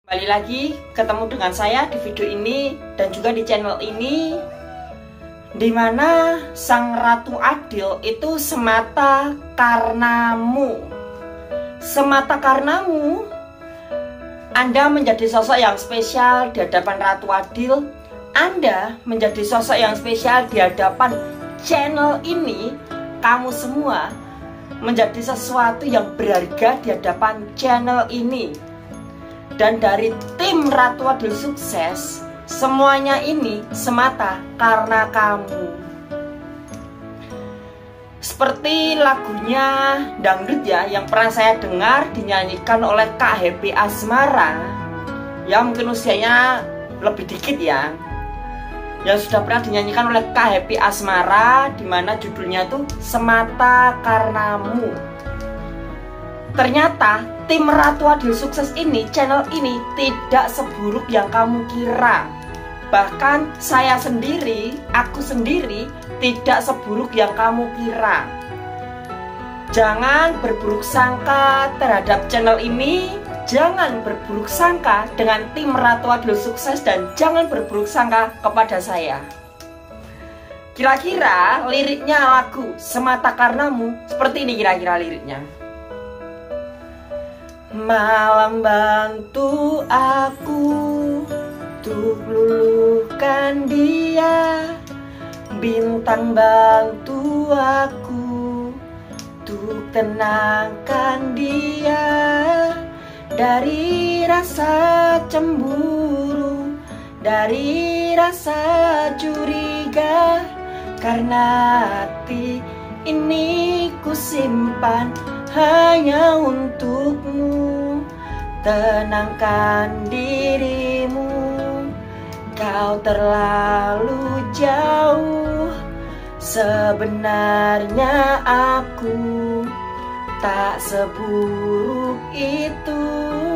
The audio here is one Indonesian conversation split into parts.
Kembali lagi ketemu dengan saya di video ini dan juga di channel ini, dimana Sang Ratu Adil itu semata karenamu. Semata karenamu Anda menjadi sosok yang spesial di hadapan Ratu Adil. Anda menjadi sosok yang spesial di hadapan channel ini. Kamu semua menjadi sesuatu yang berharga di hadapan channel ini. Dan dari tim Ratu Adil Sukses, semuanya ini semata karena kamu. Seperti lagunya dangdut ya, yang pernah saya dengar dinyanyikan oleh Kak Happy Asmara, yang mungkin usianya lebih dikit ya, yang sudah pernah dinyanyikan oleh Kak Happy Asmara, dimana judulnya tuh Semata Karenamu. Ternyata tim Ratu Adil Sukses ini, channel ini tidak seburuk yang kamu kira. Bahkan saya sendiri, aku sendiri tidak seburuk yang kamu kira. Jangan berburuk sangka terhadap channel ini. Jangan berburuk sangka dengan tim Ratu Adil Sukses. Dan jangan berburuk sangka kepada saya. Kira-kira liriknya lagu Semata Karenamu seperti ini kira-kira liriknya. Malam bantu aku untuk luluhkan dia, bintang bantu aku untuk tenangkan dia dari rasa cemburu, dari rasa curiga, karena hati ini ku simpan hanya untukmu. Tenangkan dirimu, kau terlalu jauh. Sebenarnya aku tak seburuk itu.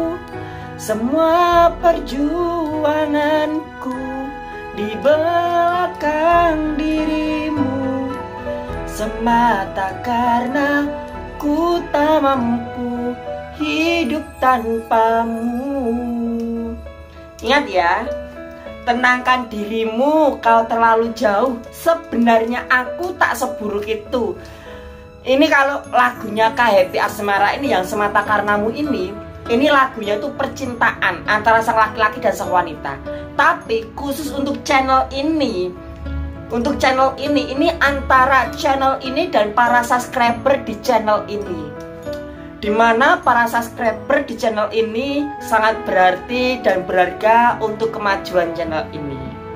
Semua perjuanganku di belakang dirimu, semata karena ku tak mampu hidup tanpamu. Ingat ya, tenangkan dirimu, kau terlalu jauh. Sebenarnya aku tak seburuk itu. Ini kalau lagunya Kak Happy Asmara ini yang Semata Karenamu ini lagunya tuh percintaan antara sang laki-laki dan sang wanita. Tapi khusus untuk channel ini, ini antara channel ini dan para subscriber di channel ini, dimana para subscriber di channel ini sangat berarti dan berharga untuk kemajuan channel ini,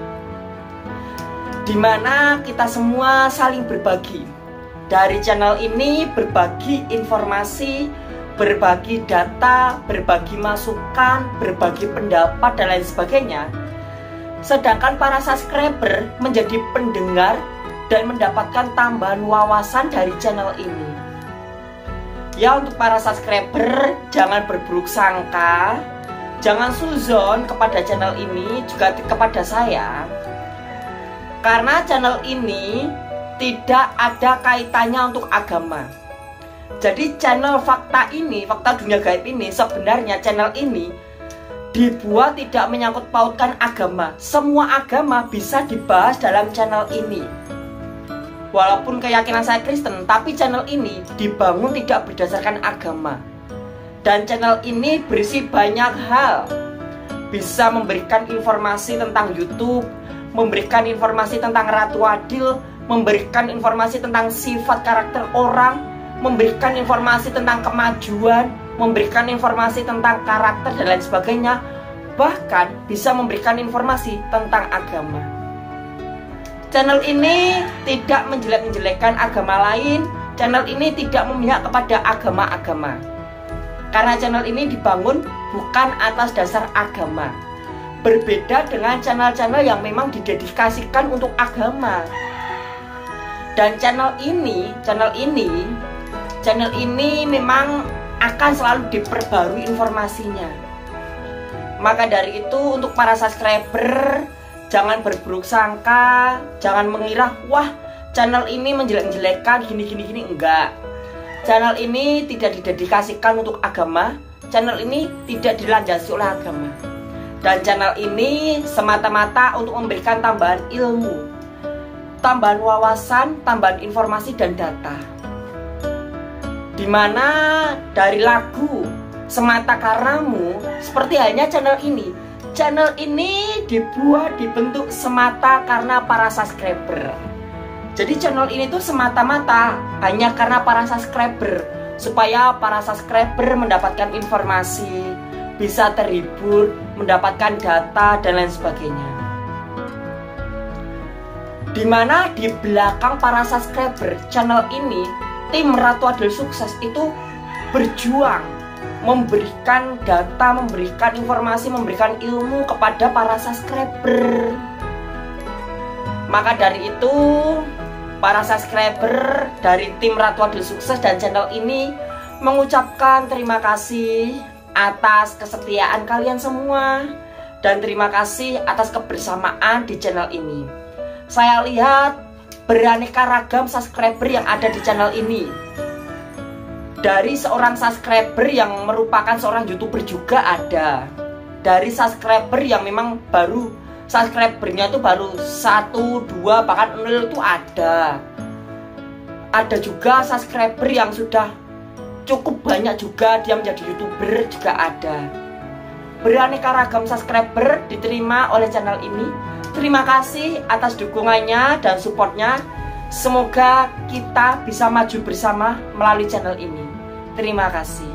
dimana kita semua saling berbagi. Dari channel ini berbagi informasi, berbagi data, berbagi masukan, berbagi pendapat dan lain sebagainya. Sedangkan para subscriber menjadi pendengar dan mendapatkan tambahan wawasan dari channel ini. Ya, untuk para subscriber jangan berburuk sangka, jangan suzon kepada channel ini, juga kepada saya. Karena channel ini tidak ada kaitannya untuk agama. Jadi channel fakta ini, fakta dunia gaib ini, sebenarnya channel ini dibuat tidak menyangkut pautkan agama. Semua agama bisa dibahas dalam channel ini. Walaupun keyakinan saya Kristen, tapi channel ini dibangun tidak berdasarkan agama. Dan channel ini berisi banyak hal. Bisa memberikan informasi tentang YouTube, memberikan informasi tentang Ratu Adil, memberikan informasi tentang sifat karakter orang, memberikan informasi tentang kemajuan, memberikan informasi tentang karakter dan lain sebagainya. Bahkan bisa memberikan informasi tentang agama. Channel ini tidak menjelek-menjelekkan agama lain. Channel ini tidak memihak kepada agama-agama. Karena channel ini dibangun bukan atas dasar agama. Berbeda dengan channel-channel yang memang didedikasikan untuk agama. Dan channel ini memang akan selalu diperbarui informasinya. Maka dari itu untuk para subscriber, jangan berburuk sangka, jangan mengira wah channel ini menjelek-jelekan gini. Enggak. Channel ini tidak didedikasikan untuk agama. channel ini tidak dilandasi oleh agama. Dan channel ini semata-mata untuk memberikan tambahan ilmu, tambahan wawasan, tambahan informasi dan data. Dimana dari lagu Semata Karenamu, seperti halnya channel ini. Channel ini dibentuk semata karena para subscriber. Jadi channel ini tuh semata-mata hanya karena para subscriber, supaya para subscriber mendapatkan informasi, bisa terhibur, mendapatkan data dan lain sebagainya. Dimana di belakang para subscriber channel ini, tim Ratu Adil Sukses itu berjuang memberikan data, memberikan informasi, memberikan ilmu kepada para subscriber. Maka dari itu, para subscriber dari tim Ratu Adil Sukses dan channel ini mengucapkan terima kasih atas kesetiaan kalian semua, dan terima kasih atas kebersamaan di channel ini. Saya lihat beraneka ragam subscriber yang ada di channel ini. Dari seorang subscriber yang merupakan seorang YouTuber juga ada. Dari subscriber yang memang baru, subscribernya itu baru 1, 2, bahkan 0 itu ada. Ada juga subscriber yang sudah cukup banyak juga, dia menjadi YouTuber juga ada. Beraneka ragam subscriber diterima oleh channel ini. Terima kasih atas dukungannya dan supportnya. Semoga kita bisa maju bersama melalui channel ini. Terima kasih.